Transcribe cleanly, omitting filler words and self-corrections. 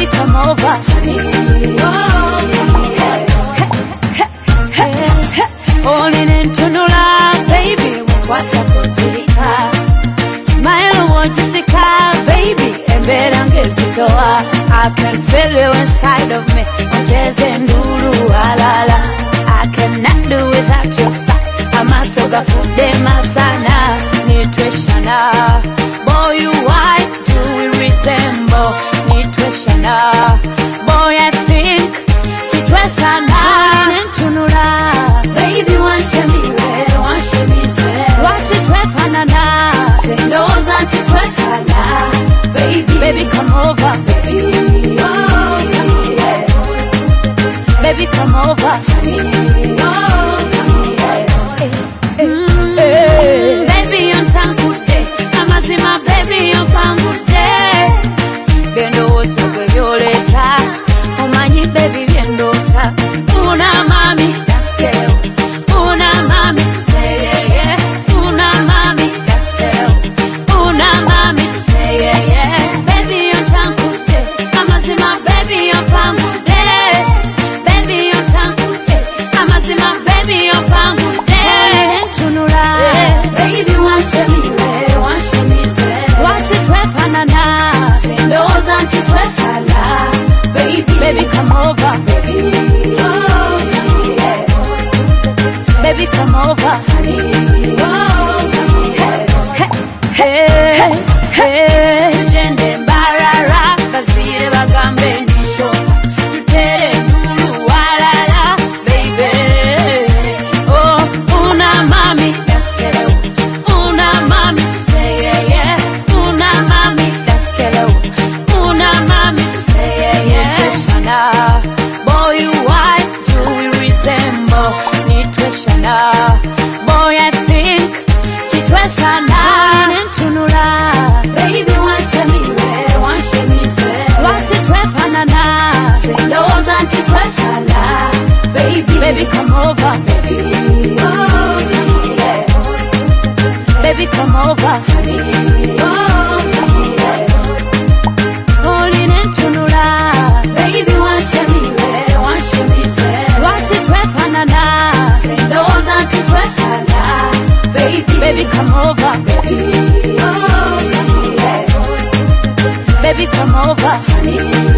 baby come over, honey. Falling into no love, baby, what's up with Zika? Smile and watch Zika, baby, and better I can feel you inside of me. I cannot do without your side. I'm a soga for them, Masana, Twesana. Boy, you white, do we resemble? Twesana. Boy, I think Twesana. Baby, one shame red, one shame red. Watch it, Twesana. Say those auntie Twesana. Baby, come over, baby. Oh, yeah. Baby, come over, honey. Oh, yeah. Baby, on Tangute. Amazima, baby, on Tangute. Bendo osa kwe violeta. Omanyi, baby, bendo ta. Una mami, that's girl. Una mami, say yeah, yeah. Una mami, that's girl. Una mami, say yeah, yeah. Baby, on Tangute. Amazima, baby, on Tangute. Baby, on Tangute. Amazima, baby, on Tangute. Tunura. Baby, one shame red, one shame red. Watch it, Twesana. Say those auntie Twesana. Baby, come over, baby. Oh, yeah. Baby, come over, honey. Oh, yeah. Hey, hey. Jende barara, kasire bagambe nisho. Tutere dulu walala, baby. Oh, una mami, that's kelo. Una mami, say yeah, yeah. Una mami, that's kelo. Una mami, say yeah, yeah. Twesana. Boy, you white, do we resemble? Twesana. Boy, I think Twesana. Baby, one shame red, one shame red. Watch it, Twesana. Say those auntie Twesana. Baby, come over, baby. Oh, yeah. Baby, come over, honey. Oh, yeah. Falling into no love. Baby, one shame red, one shame red. Watch it, Twesana. Say those auntie Twesana. Baby, come over, baby. Oh, yeah. Baby, come over, honey.